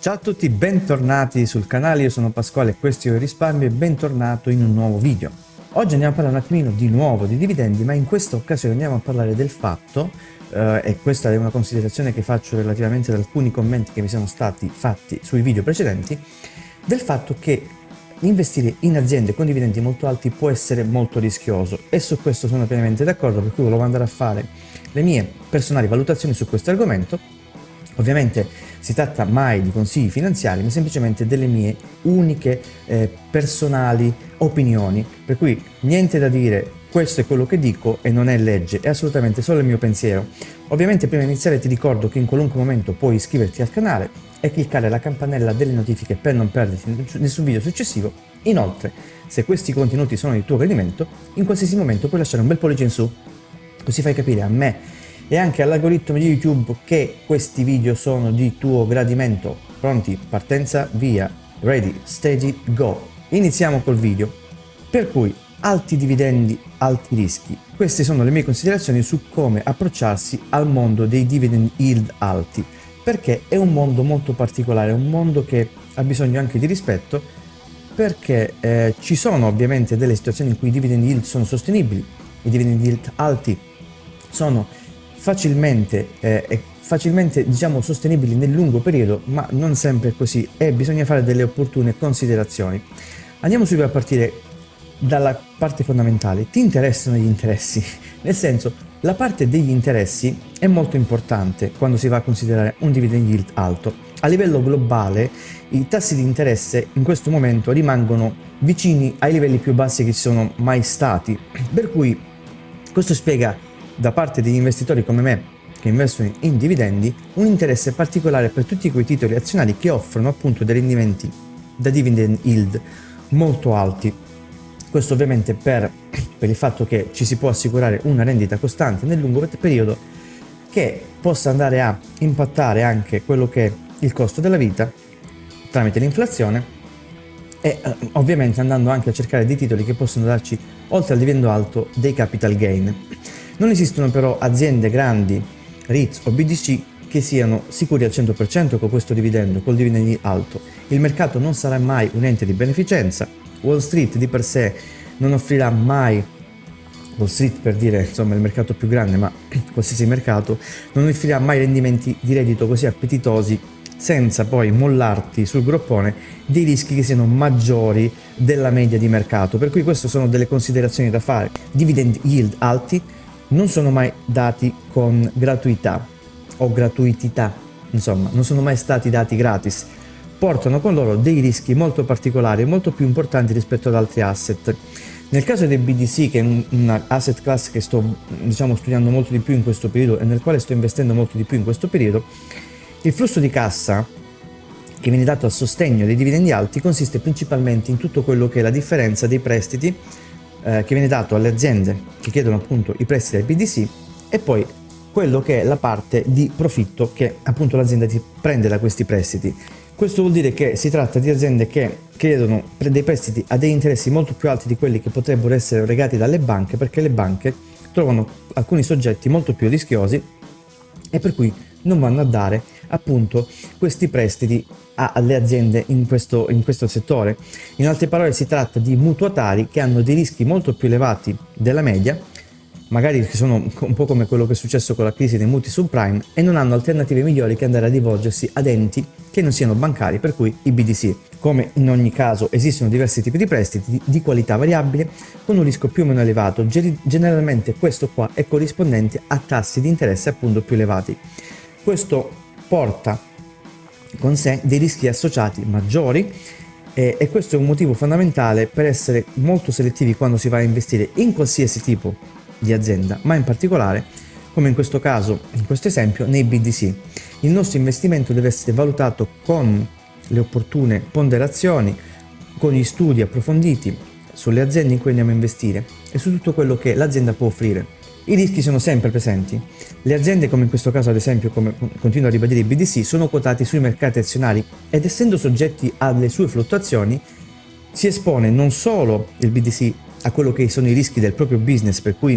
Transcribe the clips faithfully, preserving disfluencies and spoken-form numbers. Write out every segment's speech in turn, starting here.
Ciao a tutti, bentornati sul canale, io sono Pasquale, questo è il risparmio e bentornato in un nuovo video. Oggi andiamo a parlare un attimino di nuovo di dividendi, ma in questa occasione andiamo a parlare del fatto, eh, e questa è una considerazione che faccio relativamente ad alcuni commenti che mi sono stati fatti sui video precedenti, del fatto che investire in aziende con dividendi molto alti può essere molto rischioso, e su questo sono pienamente d'accordo, per cui volevo andare a fare le mie personali valutazioni su questo argomento. Ovviamente si tratta mai di consigli finanziari, ma semplicemente delle mie uniche eh, personali opinioni, per cui niente da dire, questo è quello che dico e non è legge, è assolutamente solo il mio pensiero. Ovviamente prima di iniziare ti ricordo che in qualunque momento puoi iscriverti al canale e cliccare la campanella delle notifiche per non perderti nessun video successivo. Inoltre, se questi contenuti sono di tuo gradimento, in qualsiasi momento puoi lasciare un bel pollice in su, così fai capire a me e anche all'algoritmo di YouTube che questi video sono di tuo gradimento. Pronti? Partenza, via, ready, steady, go. Iniziamo col video. Per cui, alti dividendi, alti rischi. Queste sono le mie considerazioni su come approcciarsi al mondo dei dividend yield alti, perché è un mondo molto particolare, è un mondo che ha bisogno anche di rispetto, perché eh, ci sono ovviamente delle situazioni in cui i dividend yield sono sostenibili, i dividend yield alti sono facilmente, eh, facilmente diciamo sostenibili nel lungo periodo, ma non sempre è così e bisogna fare delle opportune considerazioni. Andiamo subito a partire dalla parte fondamentale. Ti interessano gli interessi? Nel senso, la parte degli interessi è molto importante quando si va a considerare un dividend yield alto. A livello globale i tassi di interesse in questo momento rimangono vicini ai livelli più bassi che ci sono mai stati, per cui questo spiega da parte degli investitori come me che investono in dividendi un interesse particolare per tutti quei titoli azionari che offrono appunto dei rendimenti da dividend yield molto alti. Questo ovviamente per, per il fatto che ci si può assicurare una rendita costante nel lungo periodo che possa andare a impattare anche quello che è il costo della vita tramite l'inflazione e eh, ovviamente andando anche a cercare dei titoli che possono darci, oltre al dividendo alto, dei capital gain. Non esistono però aziende grandi, R E I T o B D C, che siano sicuri al cento per cento con questo dividendo, col dividendo alto. Il mercato non sarà mai un ente di beneficenza, Wall Street di per sé non offrirà mai, Wall Street per dire insomma il mercato più grande, ma qualsiasi mercato, non offrirà mai rendimenti di reddito così appetitosi senza poi mollarti sul groppone dei rischi che siano maggiori della media di mercato. Per cui queste sono delle considerazioni da fare. Dividend yield alti non sono mai dati con gratuità o gratuità, insomma, non sono mai stati dati gratis, portano con loro dei rischi molto particolari e molto più importanti rispetto ad altri asset. Nel caso dei B D C, che è una asset class che sto diciamo studiando molto di più in questo periodo e nel quale sto investendo molto di più in questo periodo, il flusso di cassa che viene dato a sostegno dei dividendi alti consiste principalmente in tutto quello che è la differenza dei prestiti che viene dato alle aziende che chiedono appunto i prestiti ai B D C e poi quello che è la parte di profitto che appunto l'azienda ti prende da questi prestiti. Questo vuol dire che si tratta di aziende che chiedono dei prestiti a dei interessi molto più alti di quelli che potrebbero essere erogati dalle banche, perché le banche trovano alcuni soggetti molto più rischiosi e per cui non vanno a dare appunto questi prestiti alle aziende in questo, in questo settore. In altre parole si tratta di mutuatari che hanno dei rischi molto più elevati della media, magari che sono un po' come quello che è successo con la crisi dei mutui subprime, e non hanno alternative migliori che andare a rivolgersi ad enti che non siano bancari, per cui i B D C. Come in ogni caso esistono diversi tipi di prestiti di qualità variabile con un rischio più o meno elevato, generalmente questo qua è corrispondente a tassi di interesse appunto più elevati. Questo porta con sé dei rischi associati maggiori e, e questo è un motivo fondamentale per essere molto selettivi quando si va a investire in qualsiasi tipo di azienda, ma in particolare, come in questo caso, in questo esempio, nei B D C. Il nostro investimento deve essere valutato con le opportune ponderazioni, con gli studi approfonditi sulle aziende in cui andiamo a investire e su tutto quello che l'azienda può offrire. I rischi sono sempre presenti. Le aziende, come in questo caso ad esempio, come continuo a ribadire i B D C, sono quotati sui mercati azionari ed essendo soggetti alle sue fluttuazioni si espone non solo il B D C a quello che sono i rischi del proprio business, per cui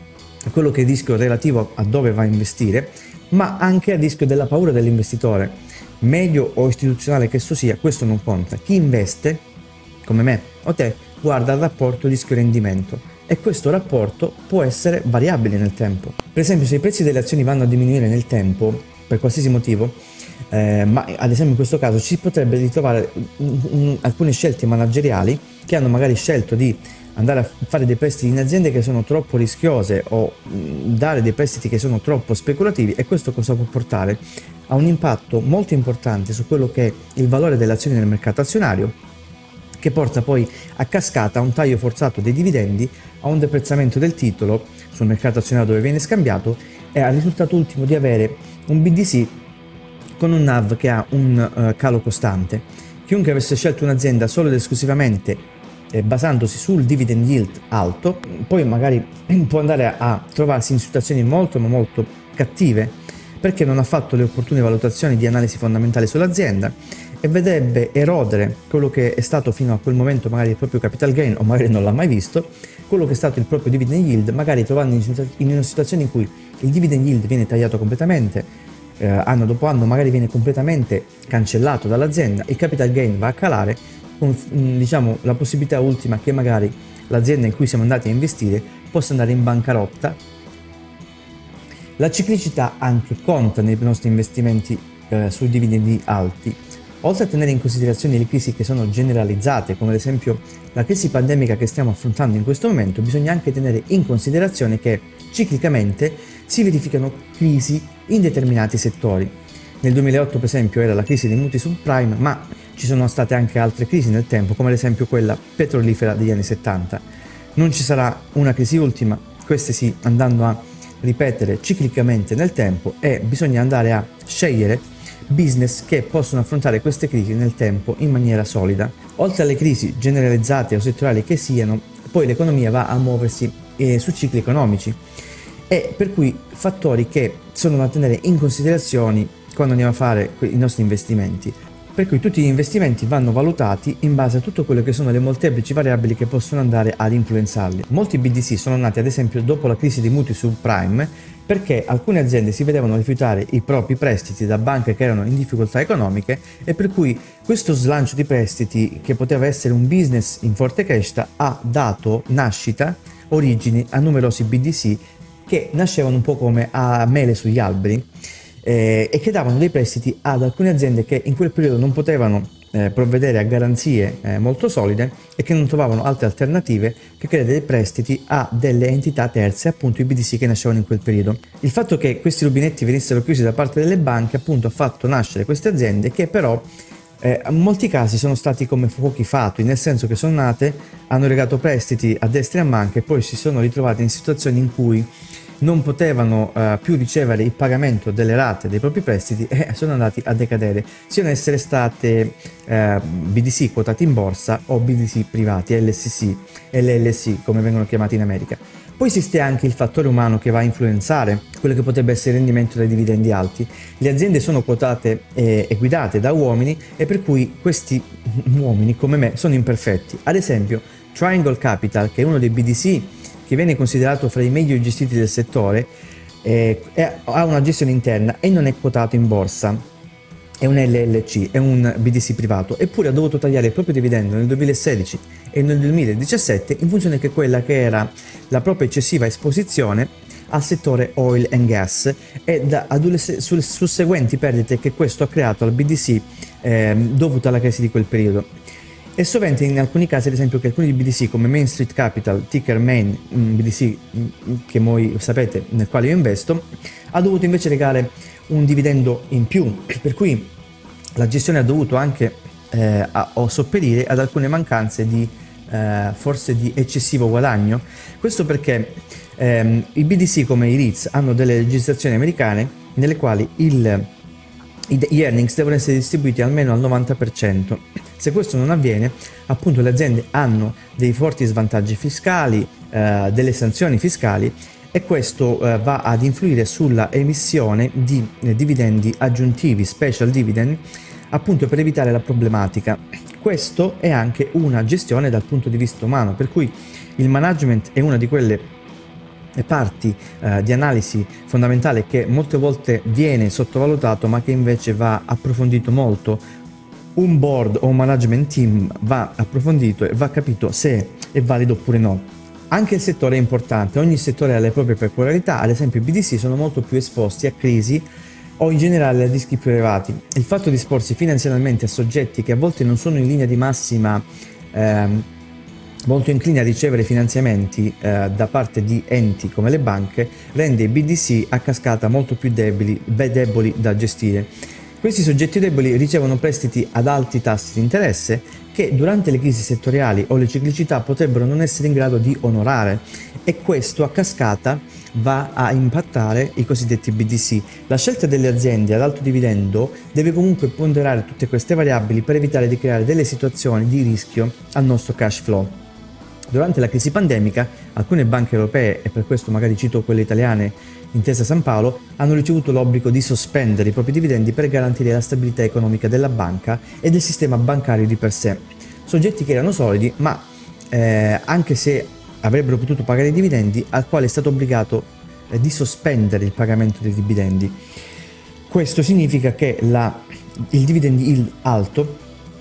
a quello che è il rischio relativo a dove va a investire, ma anche al rischio della paura dell'investitore. medio o istituzionale che esso sia, questo non conta. Chi investe, come me o te, guarda il rapporto rischio-rendimento e questo rapporto può essere variabile nel tempo. Per esempio, se i prezzi delle azioni vanno a diminuire nel tempo, per qualsiasi motivo, eh, ma ad esempio in questo caso ci potrebbe ritrovare un, un, alcune scelte manageriali che hanno magari scelto di andare a fare dei prestiti in aziende che sono troppo rischiose o mh, dare dei prestiti che sono troppo speculativi, e questo cosa può portare? A un impatto molto importante su quello che è il valore delle azioni nel mercato azionario, che porta poi a cascata a un taglio forzato dei dividendi, a un deprezzamento del titolo sul mercato azionario dove viene scambiato e al risultato ultimo di avere un B D C con un N A V che ha un uh, calo costante. Chiunque avesse scelto un'azienda solo ed esclusivamente eh, basandosi sul dividend yield alto, poi magari può andare a, a trovarsi in situazioni molto ma molto cattive, perché non ha fatto le opportune valutazioni di analisi fondamentale sull'azienda e vedrebbe erodere quello che è stato fino a quel momento magari il proprio capital gain, o magari non l'ha mai visto, quello che è stato il proprio dividend yield, magari trovandosi in una situazione in cui il dividend yield viene tagliato completamente, eh, anno dopo anno magari viene completamente cancellato dall'azienda, il capital gain va a calare, con diciamo la possibilità ultima che magari l'azienda in cui siamo andati a investire possa andare in bancarotta. La ciclicità anche conta nei nostri investimenti eh, sui dividendi alti. Oltre a tenere in considerazione le crisi che sono generalizzate, come ad esempio la crisi pandemica che stiamo affrontando in questo momento, bisogna anche tenere in considerazione che ciclicamente si verificano crisi in determinati settori. Nel duemilaotto per esempio era la crisi dei mutui subprime, ma ci sono state anche altre crisi nel tempo, come ad esempio quella petrolifera degli anni settanta. Non ci sarà una crisi ultima, queste sì, andando a ripetere ciclicamente nel tempo, e bisogna andare a scegliere business che possono affrontare queste crisi nel tempo in maniera solida. Oltre alle crisi generalizzate o settoriali che siano, poi l'economia va a muoversi eh, su cicli economici, e per cui fattori che sono da tenere in considerazione quando andiamo a fare i nostri investimenti. Per cui tutti gli investimenti vanno valutati in base a tutto quello che sono le molteplici variabili che possono andare ad influenzarli. Molti B D C sono nati ad esempio dopo la crisi dei mutui subprime, perché alcune aziende si vedevano rifiutare i propri prestiti da banche che erano in difficoltà economiche, e per cui questo slancio di prestiti, che poteva essere un business in forte crescita, ha dato nascita, origini a numerosi B D C che nascevano un po' come a mele sugli alberi, eh, e che davano dei prestiti ad alcune aziende che in quel periodo non potevano eh, provvedere a garanzie eh, molto solide e che non trovavano altre alternative che chiedere dei prestiti a delle entità terze, appunto i B D C che nascevano in quel periodo. Il fatto che questi rubinetti venissero chiusi da parte delle banche appunto ha fatto nascere queste aziende che però Eh, in molti casi sono stati come fuochi fatui, nel senso che sono nate, hanno erogato prestiti a destra e a manca e poi si sono ritrovate in situazioni in cui non potevano eh, più ricevere il pagamento delle rate dei propri prestiti e sono andati a decadere, siano essere state eh, B D C quotati in borsa o B D C privati, L S C, L L C come vengono chiamati in America. Poi esiste anche il fattore umano che va a influenzare quello che potrebbe essere il rendimento dai dividendi alti. Le aziende sono quotate e, e guidate da uomini, e per cui questi uomini come me sono imperfetti. Ad esempio Triangle Capital, che è uno dei B D C che viene considerato fra i meglio gestiti del settore, eh, è, ha una gestione interna e non è quotato in borsa. È un L L C, è un B D C privato, eppure ha dovuto tagliare il proprio dividendo nel duemilasedici e nel duemiladiciassette in funzione che quella che era la propria eccessiva esposizione al settore oil and gas e da, ad sulle susseguenti perdite che questo ha creato al B D C eh, dovute alla crisi di quel periodo. E sovente in alcuni casi, ad esempio, che alcuni B D C come Main Street Capital, ticker Main, un B D C che voi sapete nel quale io investo, ha dovuto invece legare un dividendo in più, per cui la gestione ha dovuto anche eh, a, o sopperire ad alcune mancanze di eh, forse di eccessivo guadagno. Questo perché ehm, i B D C come i REITs hanno delle legislazioni americane nelle quali il, i, gli earnings devono essere distribuiti almeno al novanta per cento. Se questo non avviene, appunto le aziende hanno dei forti svantaggi fiscali, eh, delle sanzioni fiscali, e questo eh, va ad influire sulla emissione di eh, dividendi aggiuntivi, special dividend, appunto per evitare la problematica. Questo è anche una gestione dal punto di vista umano, per cui il management è una di quelle parti eh, di analisi fondamentale che molte volte viene sottovalutato, ma che invece va approfondito molto. Un board o un management team va approfondito e va capito se è valido oppure no. Anche il settore è importante, ogni settore ha le proprie peculiarità, ad esempio i B D C sono molto più esposti a crisi o in generale a rischi più elevati. Il fatto di esporsi finanziariamente a soggetti che a volte non sono in linea di massima ehm, molto inclini a ricevere finanziamenti eh, da parte di enti come le banche rende i B D C a cascata molto più deboli, beh, deboli da gestire. Questi soggetti deboli ricevono prestiti ad alti tassi di interesse che durante le crisi settoriali o le ciclicità potrebbero non essere in grado di onorare, e questo a cascata va a impattare i cosiddetti B D C. La scelta delle aziende ad alto dividendo deve comunque ponderare tutte queste variabili per evitare di creare delle situazioni di rischio al nostro cash flow. Durante la crisi pandemica, alcune banche europee, e per questo magari cito quelle italiane, Intesa San Paolo, hanno ricevuto l'obbligo di sospendere i propri dividendi per garantire la stabilità economica della banca e del sistema bancario di per sé. Soggetti che erano solidi, ma eh, anche se avrebbero potuto pagare i dividendi, al quale è stato obbligato eh, di sospendere il pagamento dei dividendi. Questo significa che la, il dividend yield alto,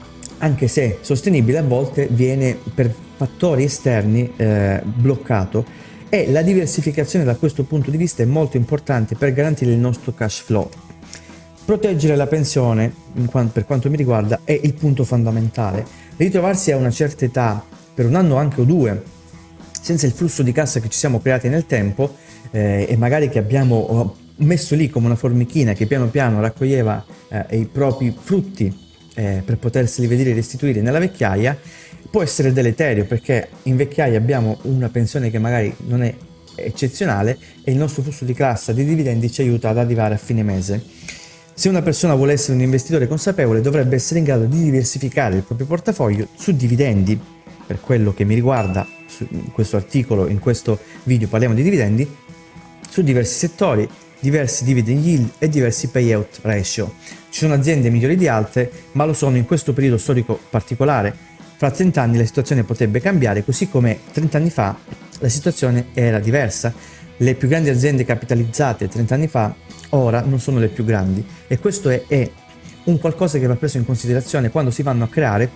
anche se sostenibile, a volte viene per fattori esterni eh, bloccato, e la diversificazione da questo punto di vista è molto importante per garantire il nostro cash flow. Proteggere la pensione, in quanto, per quanto mi riguarda, è il punto fondamentale. Ritrovarsi a una certa età, per un anno anche o due, senza il flusso di cassa che ci siamo creati nel tempo eh, e magari che abbiamo messo lì come una formichina che piano piano raccoglieva eh, i propri frutti eh, per poterseli vedere restituire nella vecchiaia, può essere deleterio, perché in vecchiaia abbiamo una pensione che magari non è eccezionale e il nostro flusso di cassa di dividendi ci aiuta ad arrivare a fine mese. Se una persona vuole essere un investitore consapevole, dovrebbe essere in grado di diversificare il proprio portafoglio su dividendi. Per quello che mi riguarda, in questo articolo, in questo video parliamo di dividendi, su diversi settori, diversi dividend yield e diversi payout ratio. Ci sono aziende migliori di altre, ma lo sono in questo periodo storico particolare. Fra trenta anni la situazione potrebbe cambiare, così come trenta anni fa la situazione era diversa. Le più grandi aziende capitalizzate trenta anni fa ora non sono le più grandi, e questo è, è un qualcosa che va preso in considerazione quando si vanno a creare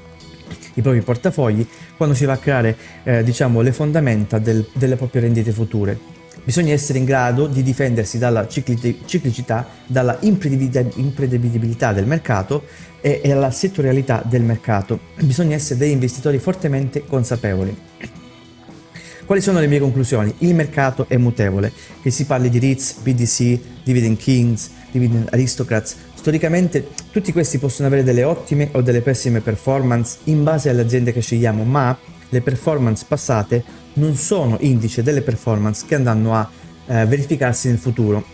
i propri portafogli, quando si va a creare eh, diciamo le fondamenta del, delle proprie rendite future. Bisogna essere in grado di difendersi dalla ciclicità, dalla imprevedibilità del mercato e dalla settorialità del mercato. Bisogna essere degli investitori fortemente consapevoli. Quali sono le mie conclusioni? Il mercato è mutevole, che si parli di R E I Ts, B D C, Dividend Kings, Dividend Aristocrats. Storicamente tutti questi possono avere delle ottime o delle pessime performance in base alle aziende che scegliamo, ma le performance passate non sono indice delle performance che andranno a eh, verificarsi nel futuro.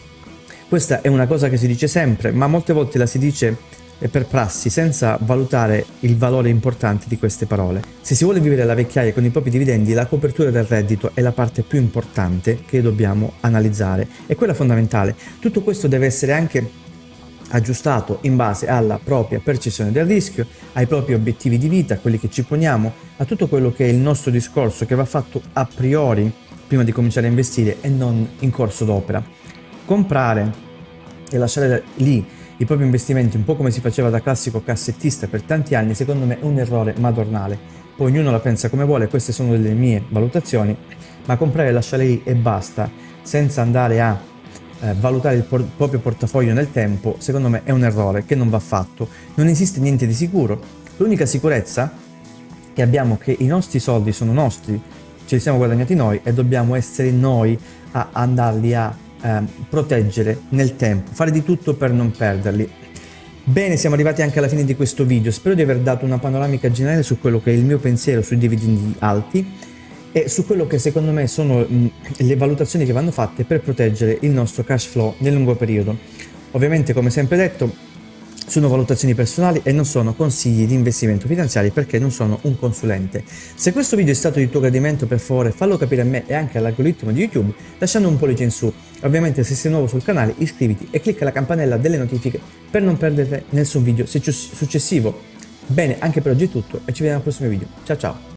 Questa è una cosa che si dice sempre, ma molte volte la si dice per prassi senza valutare il valore importante di queste parole. Se si vuole vivere la vecchiaia con i propri dividendi, la copertura del reddito è la parte più importante che dobbiamo analizzare, è quella fondamentale. Tutto questo deve essere anche aggiustato in base alla propria percezione del rischio, ai propri obiettivi di vita, quelli che ci poniamo, a tutto quello che è il nostro discorso, che va fatto a priori prima di cominciare a investire e non in corso d'opera. Comprare e lasciare lì i propri investimenti un po' come si faceva da classico cassettista per tanti anni, secondo me è un errore madornale. Poi ognuno la pensa come vuole, queste sono delle mie valutazioni, ma comprare e lasciare lì e basta, senza andare a Eh, valutare il por- proprio portafoglio nel tempo, secondo me è un errore che non va fatto. Non esiste niente di sicuro. L'unica sicurezza che abbiamo è che i nostri soldi sono nostri, ce li siamo guadagnati noi e dobbiamo essere noi a andarli a eh, proteggere nel tempo, fare di tutto per non perderli. Bene, siamo arrivati anche alla fine di questo video. Spero di aver dato una panoramica generale su quello che è il mio pensiero sui dividendi alti e su quello che secondo me sono mh, le valutazioni che vanno fatte per proteggere il nostro cash flow nel lungo periodo. Ovviamente, come sempre detto, sono valutazioni personali e non sono consigli di investimento finanziari, perché non sono un consulente. Se questo video è stato di tuo gradimento, per favore fallo capire a me e anche all'algoritmo di YouTube lasciando un pollice in su. Ovviamente, se sei nuovo sul canale, iscriviti e clicca la campanella delle notifiche per non perdere nessun video successivo. Bene, anche per oggi è tutto e ci vediamo al prossimo video. Ciao ciao!